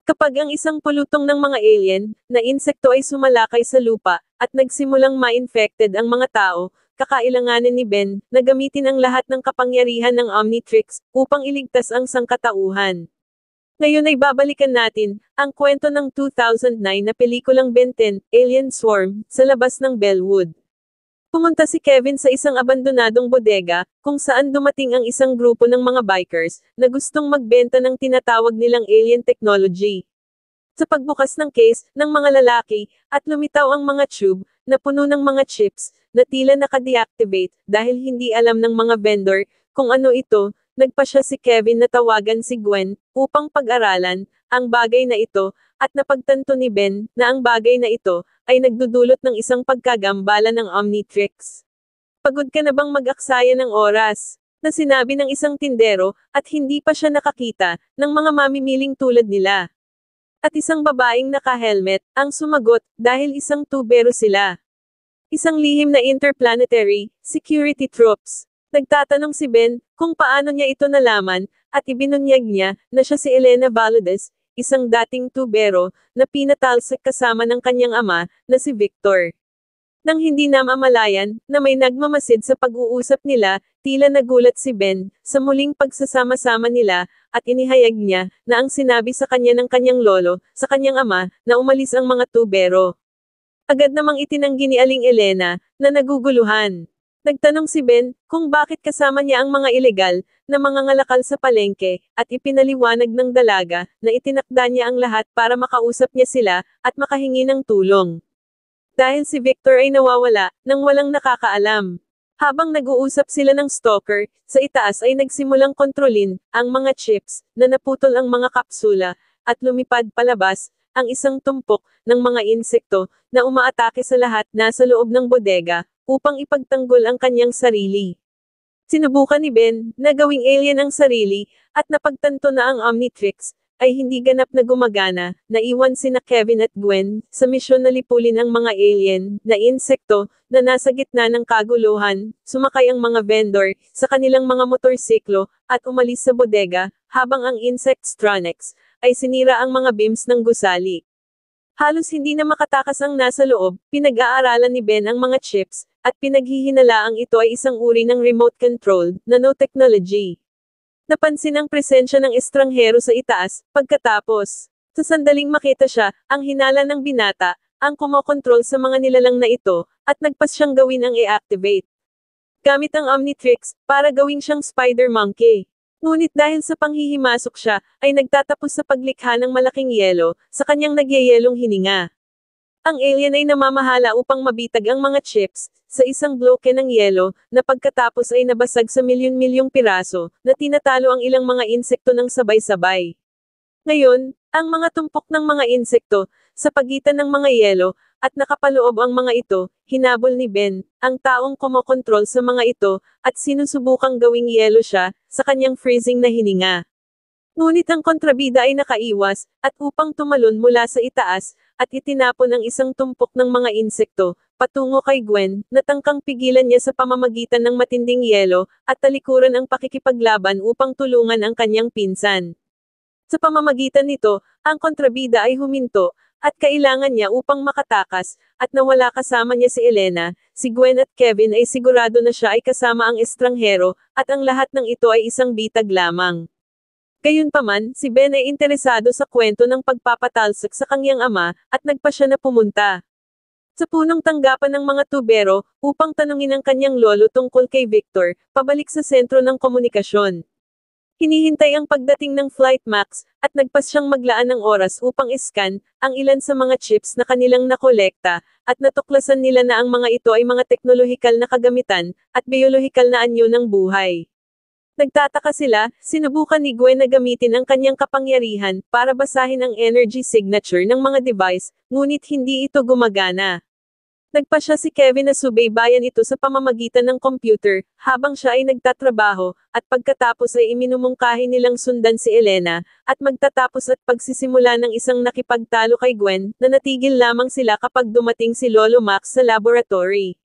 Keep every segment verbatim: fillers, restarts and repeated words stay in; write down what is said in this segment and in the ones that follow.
Kapag ang isang pulutong ng mga alien na insekto ay sumalakay sa lupa, at nagsimulang ma-infected ang mga tao, kakailanganin ni Ben na gamitin ang lahat ng kapangyarihan ng Omnitrix upang iligtas ang sangkatauhan. Ngayon ay babalikan natin ang kwento ng two thousand nine na pelikulang Ben ten, Alien Swarm, sa labas ng Bellwood. Pumunta si Kevin sa isang abandonadong bodega, kung saan dumating ang isang grupo ng mga bikers, na gustong magbenta ng tinatawag nilang alien technology. Sa pagbukas ng case, ng mga lalaki, at lumitaw ang mga tube, na puno ng mga chips, na tila naka-deactivate, dahil hindi alam ng mga vendor, kung ano ito, nagpa siya si Kevin na tawagan si Gwen, upang pag-aralan, ang bagay na ito, at napagtanto ni Ben, na ang bagay na ito, ay nagdudulot ng isang pagkagambala ng Omnitrix. Pagod ka na bang mag-aksaya ng oras? Na sinabi ng isang tindero, at hindi pa siya nakakita, ng mga mamimiling tulad nila. At isang babaeng naka-helmet, ang sumagot, dahil isang tubero sila. Isang lihim na interplanetary, security troops. Nagtatanong si Ben, kung paano niya ito nalaman, at ibinunyag niya, na siya si Elena Valadez, isang dating tubero, na pinatalsik kasama ng kanyang ama, na si Victor. Nang hindi namamalayan, na may nagmamasid sa pag-uusap nila, tila nagulat si Ben, sa muling pagsasama-sama nila, at inihayag niya, na ang sinabi sa kanya ng kanyang lolo, sa kanyang ama, na umalis ang mga tubero. Agad namang itinanggi ni Aling Elena, na naguguluhan. Nagtanong si Ben, kung bakit kasama niya ang mga ilegal, na mga ngalakal sa palengke, at ipinaliwanag ng dalaga, na itinakda niya ang lahat para makausap niya sila, at makahingi ng tulong. Dahil si Victor ay nawawala, nang walang nakakaalam. Habang nag-uusap sila ng stalker, sa itaas ay nagsimulang kontrolin, ang mga chips, na naputol ang mga kapsula, at lumipad palabas, ang isang tumpok, ng mga insekto, na umaatake sa lahat nasa loob ng bodega, upang ipagtanggol ang kanyang sarili. Sinubukan ni Ben, na gawing alien ang sarili, at napagtanto na ang Omnitrix, ay hindi ganap na gumagana, naiwan sina Kevin at Gwen, sa misyon na lipulin ang mga alien, na insekto, na nasa gitna ng kaguluhan, sumakay ang mga vendor, sa kanilang mga motorsiklo, at umalis sa bodega, habang ang Insectstronics, ay sinira ang mga beams ng gusali. Halos hindi na makatakas ang nasa loob, pinag-aaralan ni Ben ang mga chips, at pinaghihinalaang ito ay isang uri ng remote-controlled, nanotechnology. Napansin ang presensya ng estranghero sa itaas, pagkatapos, sa sandaling makita siya, ang hinala ng binata, ang kumokontrol sa mga nilalang na ito, at nagpas siyang gawin ang i-activate. Gamit ang Omnitrix, para gawing siyang spider monkey. Ngunit dahil sa panghihimasok siya, ay nagtatapos sa paglikha ng malaking yelo, sa kanyang nagyayelong hininga. Ang alien ay namamahala upang mabitag ang mga chips, sa isang bloke ng yelo, na pagkatapos ay nabasag sa milyon-milyong piraso, na tinatalo ang ilang mga insekto ng sabay-sabay. Ngayon, ang mga tumpok ng mga insekto, sa pagitan ng mga yelo, at nakapaloob ang mga ito, hinabol ni Ben, ang taong kumokontrol sa mga ito, at sinusubukang gawing yelo siya, sa kanyang freezing na hininga. Ngunit ang kontrabida ay nakaiwas, at upang tumalon mula sa itaas, at itinapon ang isang tumpok ng mga insekto, patungo kay Gwen, na tangkang pigilan niya sa pamamagitan ng matinding yelo, at talikuran ang pakikipaglaban upang tulungan ang kanyang pinsan. Sa pamamagitan nito, ang kontrabida ay huminto, at kailangan niya upang makatakas, at nawala kasama niya si Elena, si Gwen at Kevin ay sigurado na siya ay kasama ang estranghero, at ang lahat ng ito ay isang bitag lamang. Gayunpaman, si Ben ay interesado sa kwento ng pagpapatalsik sa kanyang ama, at nagpa siya na pumunta sa punong tanggapan ng mga tubero, upang tanungin ang kanyang lolo tungkol kay Victor, pabalik sa sentro ng komunikasyon. Hinihintay ang pagdating ng Flight Max, at nagpas siyang maglaan ng oras upang iskan, ang ilan sa mga chips na kanilang nakolekta, at natuklasan nila na ang mga ito ay mga teknolohikal na kagamitan, at biolohikal na anyo ng buhay. Nagtataka sila, sinubukan ni Gwen na gamitin ang kanyang kapangyarihan, para basahin ang energy signature ng mga device, ngunit hindi ito gumagana. Nagpa siya si Kevin na subaybayan ito sa pamamagitan ng computer, habang siya ay nagtatrabaho, at pagkatapos ay iminumungkahi nilang sundan si Elena, at magtatapos at pagsisimula ng isang nakipagtalo kay Gwen, na natigil lamang sila kapag dumating si Lolo Max sa laboratory.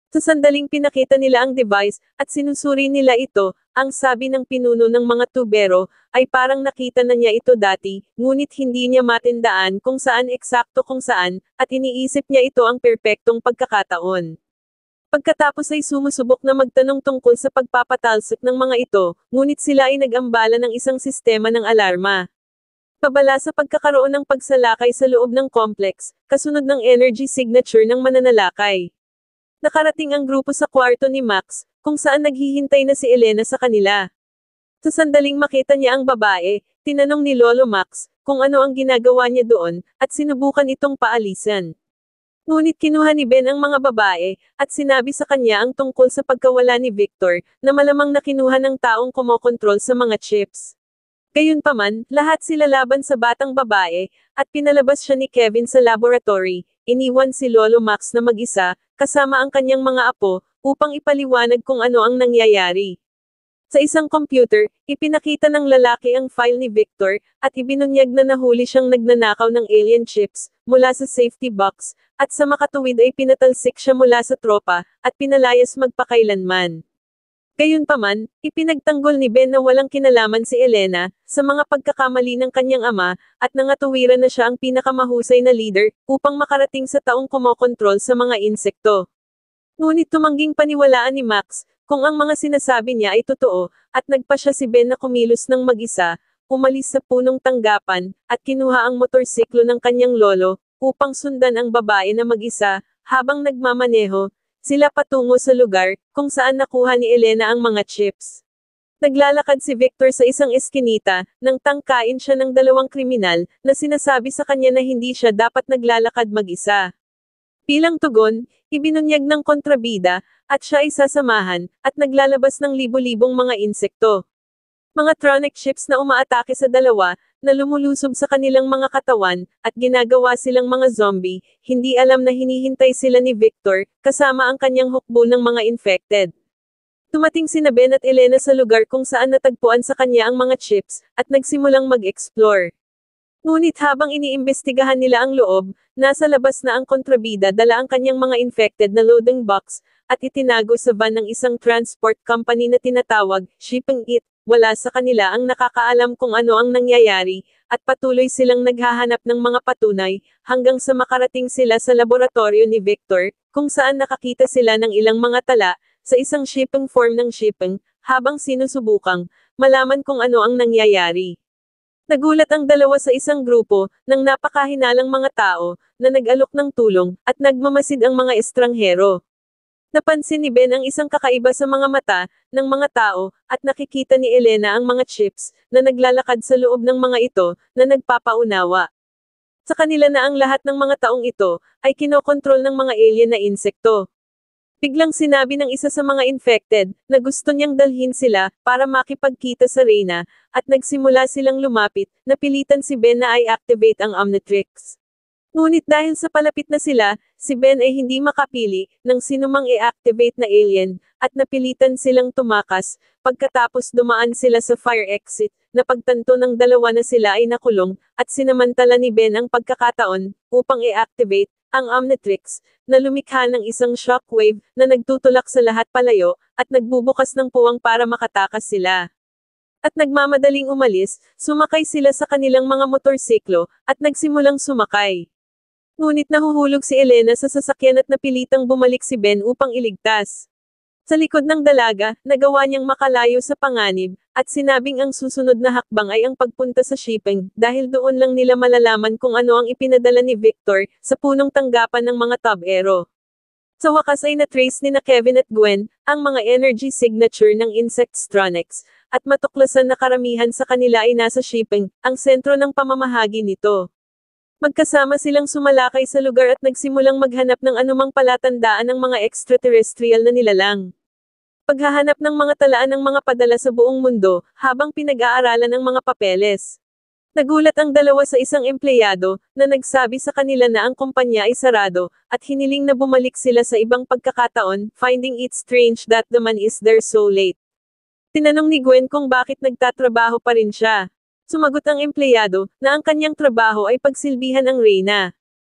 Sa sandaling pinakita nila ang device, at sinusuri nila ito, ang sabi ng pinuno ng mga tubero, ay parang nakita na niya ito dati, ngunit hindi niya matindaan kung saan eksakto kung saan, at iniisip niya ito ang perpektong pagkakataon. Pagkatapos ay sumusubok na magtanong tungkol sa pagpapatalsik ng mga ito, ngunit sila ay nag-ambala ng isang sistema ng alarma. Pabala sa pagkakaroon ng pagsalakay sa loob ng complex, kasunod ng energy signature ng mananalakay. Nakarating ang grupo sa kwarto ni Max, kung saan naghihintay na si Elena sa kanila. Sa sandaling makita niya ang babae, tinanong ni Lolo Max, kung ano ang ginagawa niya doon, at sinubukan itong paalisan. Ngunit kinuha ni Ben ang mga babae, at sinabi sa kanya ang tungkol sa pagkawala ni Victor, na malamang na kinuha ng taong kumokontrol sa mga chips. Gayunpaman, lahat sila laban sa batang babae, at pinalabas siya ni Kevin sa laboratory, iniwan si Lolo Max na mag-isa, kasama ang kanyang mga apo, upang ipaliwanag kung ano ang nangyayari. Sa isang computer, ipinakita ng lalaki ang file ni Victor, at ibinunyag na nahuli siyang nagnanakaw ng alien chips, mula sa safety box, at sa makatuwid ay pinatalsik siya mula sa tropa, at pinalayas magpakailanman. Gayunpaman, ipinagtanggol ni Ben na walang kinalaman si Elena, sa mga pagkakamali ng kanyang ama, at nangatuwiran na siya ang pinakamahusay na leader, upang makarating sa taong kumokontrol sa mga insekto. Ngunit tumangging paniwalaan ni Max, kung ang mga sinasabi niya ay totoo, at nagpa siya si Ben na kumilos ng mag-isa, umalis sa punong tanggapan, at kinuha ang motorsiklo ng kanyang lolo, upang sundan ang babae na mag-isa, habang nagmamaneho, sila patungo sa lugar, kung saan nakuha ni Elena ang mga chips. Naglalakad si Victor sa isang eskinita, nang tangkain siya ng dalawang kriminal, na sinasabi sa kanya na hindi siya dapat naglalakad mag-isa. Bilang tugon, ibinunyag ng kontrabida, at siya ay sasamahan, at naglalabas ng libo-libong mga insekto. Mga tronic chips na umaatake sa dalawa, na lumulusob sa kanilang mga katawan, at ginagawa silang mga zombie, hindi alam na hinihintay sila ni Victor, kasama ang kanyang hukbo ng mga infected. Tumating sina Ben at Elena sa lugar kung saan natagpuan sa kanya ang mga chips, at nagsimulang mag-explore. Ngunit habang iniimbestigahan nila ang loob, nasa labas na ang kontrabida dala ang kanyang mga infected na loading box, at itinago sa van ng isang transport company na tinatawag, Shipping It. Wala sa kanila ang nakakaalam kung ano ang nangyayari, at patuloy silang naghahanap ng mga patunay, hanggang sa makarating sila sa laboratorio ni Victor, kung saan nakakita sila ng ilang mga tala, sa isang shipping form ng shipping, habang sinusubukang malaman kung ano ang nangyayari. Nagulat ang dalawa sa isang grupo, ng napakahinalang mga tao, na nag-alok ng tulong, at nagmamasid ang mga estranghero. Napansin ni Ben ang isang kakaiba sa mga mata, ng mga tao, at nakikita ni Elena ang mga chips, na naglalakad sa loob ng mga ito, na nagpapaunawa. Sa kanila na ang lahat ng mga taong ito, ay kinokontrol ng mga alien na insekto. Biglang sinabi ng isa sa mga infected, na gusto niyang dalhin sila, para makipagkita sa Reyna, at nagsimula silang lumapit, napilitan si Ben na i-activate ang Omnitrix. Ngunit dahil sa palapit na sila, si Ben ay hindi makapili, ng sinumang i-activate na alien, at napilitan silang tumakas, pagkatapos dumaan sila sa fire exit, na pagtanto ng dalawa na sila ay nakulong, at sinamantala ni Ben ang pagkakataon, upang i-activate, ang Omnitrix, na lumikha ng isang shockwave, na nagtutulak sa lahat palayo, at nagbubukas ng puwang para makatakas sila. At nagmamadaling umalis, sumakay sila sa kanilang mga motorsiklo, at nagsimulang sumakay. Ngunit nahuhulog si Elena sa sasakyan at napilitang bumalik si Ben upang iligtas. Sa likod ng dalaga, nagawa niyang makalayo sa panganib, at sinabing ang susunod na hakbang ay ang pagpunta sa shipping, dahil doon lang nila malalaman kung ano ang ipinadala ni Victor, sa punong tanggapan ng mga tubero. Sa wakas ay na-trace ni na Kevin at Gwen, ang mga energy signature ng Insectstronics, at matuklasan na karamihan sa kanila ay nasa shipping, ang sentro ng pamamahagi nito. Magkasama silang sumalakay sa lugar at nagsimulang maghanap ng anumang palatandaan ng mga extraterrestrial na nilalang. Paghahanap ng mga talaan ng mga padala sa buong mundo, habang pinag-aaralan ang mga papeles. Nagulat ang dalawa sa isang empleyado, na nagsabi sa kanila na ang kumpanya ay sarado, at hiniling na bumalik sila sa ibang pagkakataon, finding it strange that the man is there so late. Tinanong ni Gwen kung bakit nagtatrabaho pa rin siya. Sumagot ang empleyado, na ang kanyang trabaho ay pagsilbihan ang Reyna.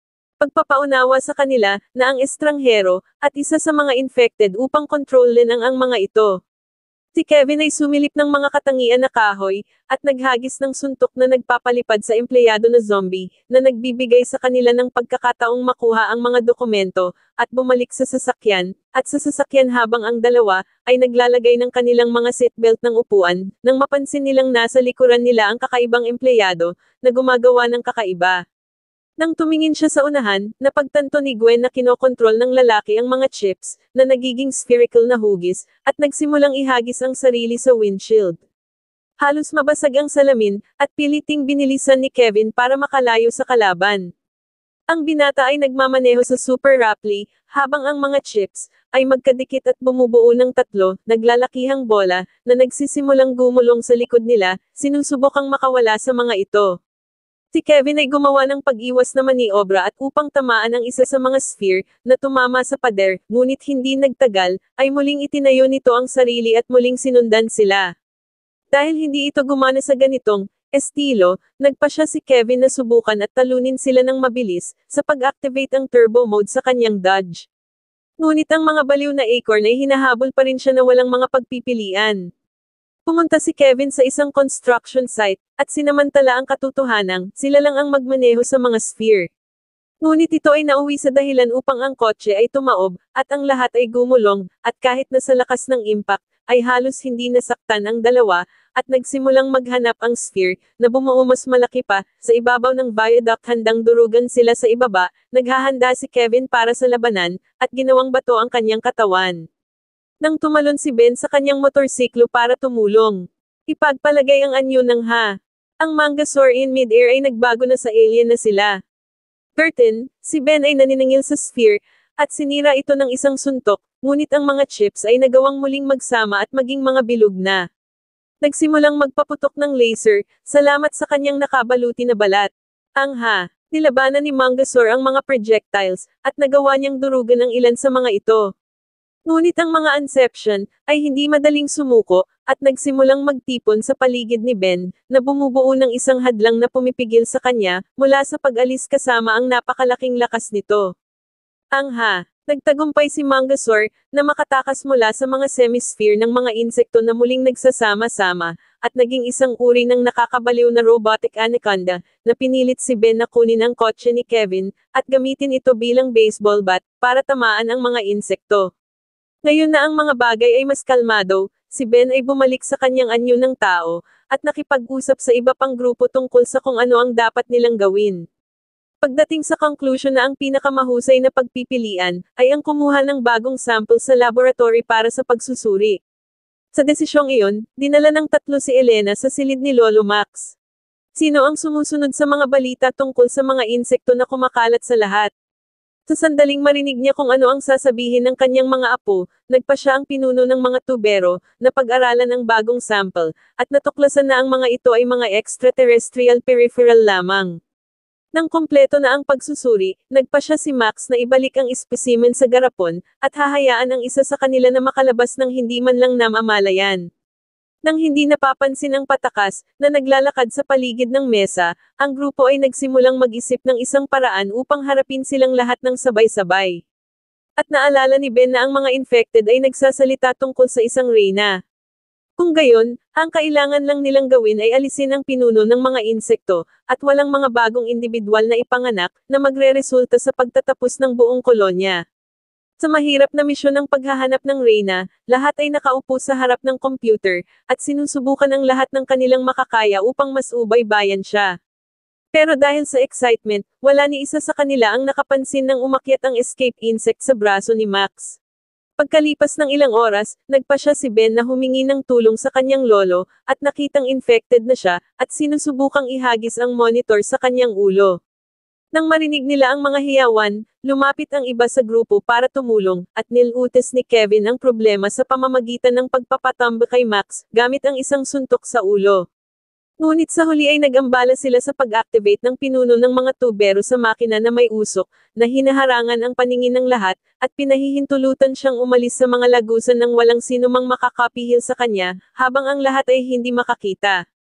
pagpapaunawa sa kanila, na ang estranghero, at isa sa mga infected upang kontrolin ang ang mga ito. Si Kevin ay sumilip ng mga katangian na kahoy, at naghagis ng suntok na nagpapalipad sa empleyado na zombie, na nagbibigay sa kanila ng pagkakataong makuha ang mga dokumento, at bumalik sa sasakyan, at sa sasakyan habang ang dalawa, ay naglalagay ng kanilang mga seatbelt ng upuan, nang mapansin nilang nasa likuran nila ang kakaibang empleyado, na gumagawa ng kakaiba. Nang tumingin siya sa unahan, napagtanto ni Gwen na kinokontrol ng lalaki ang mga chips, na nagiging spherical na hugis, at nagsimulang ihagis ang sarili sa windshield. Halos mabasag ang salamin, at piliting binilisan ni Kevin para makalayo sa kalaban. Ang binata ay nagmamaneho sa super rapidly, habang ang mga chips, ay magkadikit at bumubuo ng tatlo, naglalakihang bola, na nagsisimulang gumulong sa likod nila, sinusubukang makawala sa mga ito. Si Kevin ay gumawa ng pag-iwas na maniobra at upang tamaan ang isa sa mga sphere, na tumama sa pader, ngunit hindi nagtagal, ay muling itinayo nito ang sarili at muling sinundan sila. Dahil hindi ito gumana sa ganitong estilo, nagpasya si Kevin na subukan at talunin sila ng mabilis, sa pag-activate ang turbo mode sa kanyang Dodge. Ngunit ang mga baliw na acorn ay hinahabol pa rin siya na walang mga pagpipilian. Pumunta si Kevin sa isang construction site, at sinamantala ang katotohanang, sila lang ang magmaneho sa mga sphere. Ngunit ito ay nauwi sa dahilan upang ang kotse ay tumaob, at ang lahat ay gumulong, at kahit na sa lakas ng impact, ay halos hindi nasaktan ang dalawa, at nagsimulang maghanap ang sphere, na bumuo mas malaki pa, sa ibabaw ng viaduct handang durugan sila sa ibaba, naghahanda si Kevin para sa labanan, at ginawang bato ang kanyang katawan. Nang tumalon si Ben sa kanyang motorsiklo para tumulong. Ipagpalagay ang anyo ng ha. Ang Mangasaur in mid-air ay nagbago na sa alien na sila. Curtain, si Ben ay naniningil sa sphere, at sinira ito ng isang suntok, ngunit ang mga chips ay nagawang muling magsama at maging mga bilog na. Nagsimulang magpaputok ng laser, salamat sa kanyang nakabaluti na balat. Ang ha, nilabanan ni Mangasaur ang mga projectiles, at nagawa niyang durugan ang ilan sa mga ito. Ngunit ang mga Inception, ay hindi madaling sumuko, at nagsimulang magtipon sa paligid ni Ben, na bumubuo ng isang hadlang na pumipigil sa kanya, mula sa pag-alis kasama ang napakalaking lakas nito. Ang ha, nagtagumpay si Mangasaur, na makatakas mula sa mga semisphere ng mga insekto na muling nagsasama-sama, at naging isang uri ng nakakabaliw na robotic anaconda, na pinilit si Ben na kunin ang kotse ni Kevin, at gamitin ito bilang baseball bat, para tamaan ang mga insekto. Ngayon na ang mga bagay ay mas kalmado, si Ben ay bumalik sa kanyang anyo ng tao, at nakipag-usap sa iba pang grupo tungkol sa kung ano ang dapat nilang gawin. Pagdating sa conclusion na ang pinakamahusay na pagpipilian, ay ang kumuha ng bagong sample sa laboratory para sa pagsusuri. Sa desisyong iyon, dinala ng tatlo si Elena sa silid ni Lolo Max. Sino ang sumusunod sa mga balita tungkol sa mga insekto na kumakalat sa lahat? Sa sandaling marinig niya kung ano ang sasabihin ng kanyang mga apo, nagpa siya ang pinuno ng mga tubero, na pag-aralan ang bagong sample, at natuklasan na ang mga ito ay mga extraterrestrial peripheral lamang. Nang kumpleto na ang pagsusuri, nagpa siya si Max na ibalik ang espesimen sa garapon, at hahayaan ang isa sa kanila na makalabas ng hindi man lang namamalayan. Nang hindi napapansin ang patakas, na naglalakad sa paligid ng mesa, ang grupo ay nagsimulang mag-isip ng isang paraan upang harapin silang lahat ng sabay-sabay. At naalala ni Ben na ang mga infected ay nagsasalita tungkol sa isang reyna. Kung gayon, ang kailangan lang nilang gawin ay alisin ang pinuno ng mga insekto, at walang mga bagong individual na ipanganak, na magre-resulta sa pagtatapos ng buong kolonya. Sa mahirap na misyon ng paghahanap ng reyna, lahat ay nakaupo sa harap ng computer, at sinusubukan ang lahat ng kanilang makakaya upang mas ubay-bayan siya. Pero dahil sa excitement, wala ni isa sa kanila ang nakapansin nang umakyat ang escape insect sa braso ni Max. Pagkalipas ng ilang oras, nagpa siya si Ben na humingi ng tulong sa kanyang lolo, at nakitang infected na siya, at sinusubukang ihagis ang monitor sa kanyang ulo. Nang marinig nila ang mga hiyawan, lumapit ang iba sa grupo para tumulong, at nilutos ni Kevin ang problema sa pamamagitan ng pagpapatumba kay Max, gamit ang isang suntok sa ulo. Ngunit sa huli ay nagambala sila sa pag-activate ng pinuno ng mga tubero sa makina na may usok, na hinaharangan ang paningin ng lahat, at pinahihintulutan siyang umalis sa mga lagusan nang walang sinumang makakapihil sa kanya, habang ang lahat ay hindi makakita.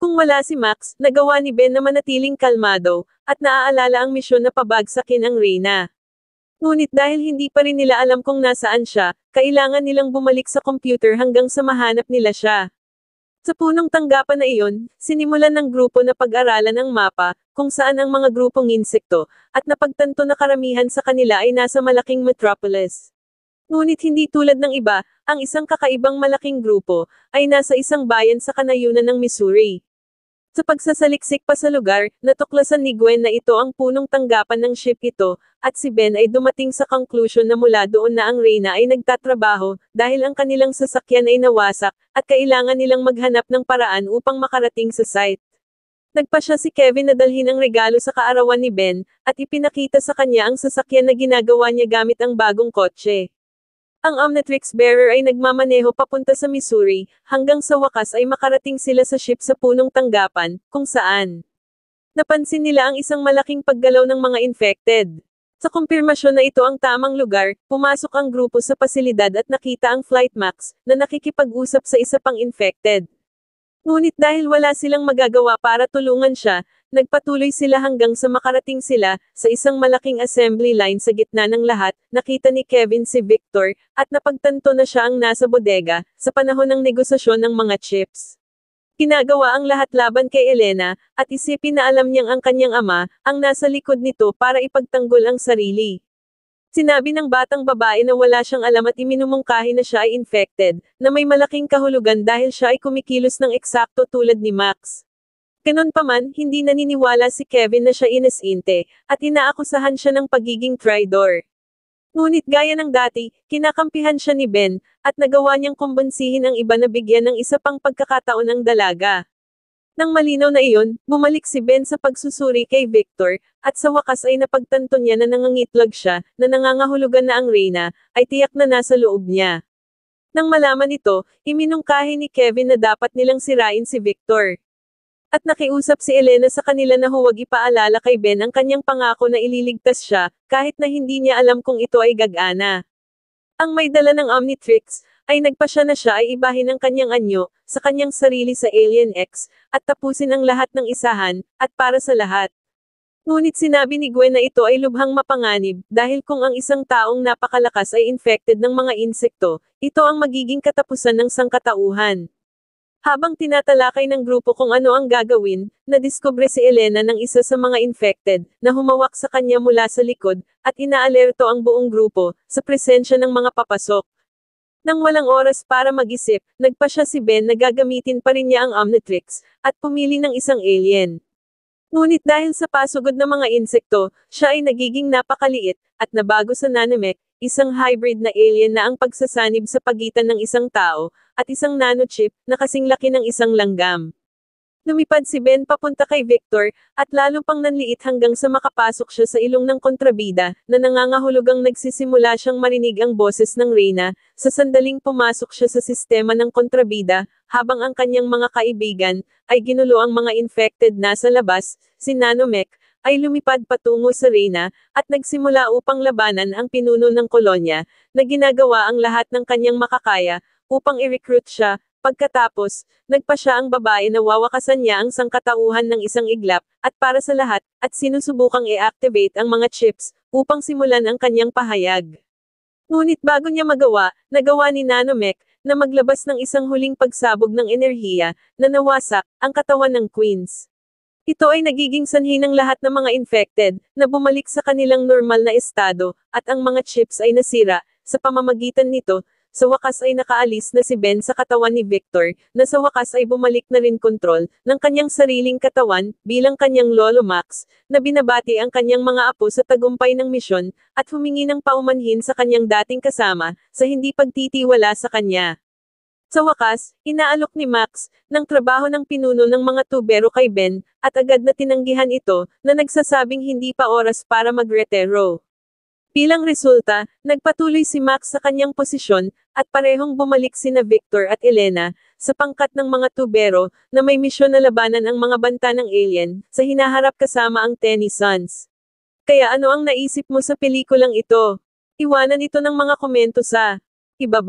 Kung wala si Max, nagawa ni Ben na manatiling kalmado, at naaalala ang misyon na pabagsakin ang Reyna. Ngunit dahil hindi pa rin nila alam kung nasaan siya, kailangan nilang bumalik sa computer hanggang sa mahanap nila siya. Sa punong tanggapan na iyon, sinimulan ng grupo na pag-aralan ang mapa, kung saan ang mga grupong insekto, at napagtanto na karamihan sa kanila ay nasa malaking metropolis. Ngunit hindi tulad ng iba, ang isang kakaibang malaking grupo, ay nasa isang bayan sa kanayunan ng Missouri. Sa pagsasaliksik pa sa lugar, natuklasan ni Gwen na ito ang punong tanggapan ng ship ito, at si Ben ay dumating sa conclusion na mula doon na ang Reyna ay nagtatrabaho, dahil ang kanilang sasakyan ay nawasak, at kailangan nilang maghanap ng paraan upang makarating sa site. Nagpasya si Kevin na dalhin ang regalo sa kaarawan ni Ben, at ipinakita sa kanya ang sasakyan na ginagawa niya gamit ang bagong kotse. Ang Omnitrix bearer ay nagmamaneho papunta sa Missouri, hanggang sa wakas ay makarating sila sa ship sa punong tanggapan, kung saan napansin nila ang isang malaking paggalaw ng mga infected. Sa kumpirmasyon na ito ang tamang lugar, pumasok ang grupo sa pasilidad at nakita ang Flight Max, na nakikipag-usap sa isa pang infected. Ngunit dahil wala silang magagawa para tulungan siya, nagpatuloy sila hanggang sa makarating sila, sa isang malaking assembly line sa gitna ng lahat. Nakita ni Kevin si Victor, at napagtanto na siya ang nasa bodega, sa panahon ng negosasyon ng mga chips. Ginagawa ang lahat laban kay Elena, at isipin na alam niyang ang kanyang ama, ang nasa likod nito para ipagtanggol ang sarili. Sinabi ng batang babae na wala siyang alam at iminumungkahi na siya ay infected, na may malaking kahulugan dahil siya ay kumikilos ng eksakto tulad ni Max. Ganon pa man, hindi naniniwala si Kevin na siya inesinte, at inaakusahan siya ng pagiging traidor. Ngunit gaya ng dati, kinakampihan siya ni Ben, at nagawa niyang kumbinsihin ang iba na bigyan ng isa pang pagkakataon ang dalaga. Nang malinaw na iyon, bumalik si Ben sa pagsusuri kay Victor, at sa wakas ay napagtanto niya na nangangitlog siya, na nangangahulugan na ang Reyna, ay tiyak na nasa loob niya. Nang malaman ito, iminungkahi ni Kevin na dapat nilang sirain si Victor. At nakiusap si Elena sa kanila na huwag ipaalala kay Ben ang kanyang pangako na ililigtas siya, kahit na hindi niya alam kung ito ay gag-ana. Ang may dala ng Omnitrix, ay nagpasya na siya ay ibahin ang kanyang anyo, sa kanyang sarili sa Alien X, at tapusin ang lahat ng isahan, at para sa lahat. Ngunit sinabi ni Gwen na ito ay lubhang mapanganib, dahil kung ang isang taong napakalakas ay infected ng mga insekto, ito ang magiging katapusan ng sangkatauhan. Habang tinatalakay ng grupo kung ano ang gagawin, nadiskubre si Elena ng isa sa mga infected, na humawak sa kanya mula sa likod, at inaalerto ang buong grupo, sa presensya ng mga papasok. Nang walang oras para mag-isip, nagpasya si Ben na gagamitin pa rin niya ang Omnitrix, at pumili ng isang alien. Ngunit dahil sa pasugod ng mga insekto, siya ay nagiging napakaliit, at nabago sa nanomech, isang hybrid na alien na ang pagsasanib sa pagitan ng isang tao, at isang nanochip, na kasing laki ng isang langgam. Lumipad si Ben papunta kay Victor, at lalo pang nanliit hanggang sa makapasok siya sa ilong ng kontrabida, na nangangahulugang nagsisimula siyang marinig ang boses ng Reyna, sa sandaling pumasok siya sa sistema ng kontrabida, habang ang kanyang mga kaibigan, ay ginulo ang mga infected na sa labas, si Nanomech, ay lumipad patungo sa Reyna, at nagsimula upang labanan ang pinuno ng kolonya, na ginagawa ang lahat ng kanyang makakaya, upang i-recruit siya. Pagkatapos, nagpasya ang babae na wawakasan niya ang sangkatauhan ng isang iglap, at para sa lahat, at sinusubukang i-activate ang mga chips, upang simulan ang kanyang pahayag. Ngunit bago niya magawa, nagawa ni Nanomech, na maglabas ng isang huling pagsabog ng enerhiya, na nawasak, ang katawan ng Queens. Ito ay nagiging sanhi ng lahat ng mga infected, na bumalik sa kanilang normal na estado, at ang mga chips ay nasira, sa pamamagitan nito, sa wakas ay nakaalis na si Ben sa katawan ni Victor, na sa wakas ay bumalik na rin kontrol, ng kanyang sariling katawan, bilang kanyang Lolo Max, na binabati ang kanyang mga apo sa tagumpay ng misyon, at humingi ng paumanhin sa kanyang dating kasama, sa hindi pagtitiwala sa kanya. Sa wakas, inaalok ni Max, ng trabaho ng pinuno ng mga tubero kay Ben, at agad na tinanggihan ito, na nagsasabing hindi pa oras para mag-retiro. Bilang resulta, nagpatuloy si Max sa kanyang posisyon, at parehong bumalik sina Victor at Elena, sa pangkat ng mga tubero, na may misyon na labanan ang mga banta ng alien, sa hinaharap kasama ang Tenny Sons. Kaya ano ang naisip mo sa pelikulang ito? Iwanan ito ng mga komento sa ibaba.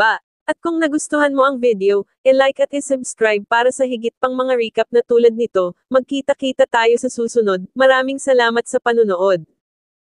At kung nagustuhan mo ang video, e-like at i-subscribe para sa higit pang mga recap na tulad nito. Magkita-kita tayo sa susunod. Maraming salamat sa panunood.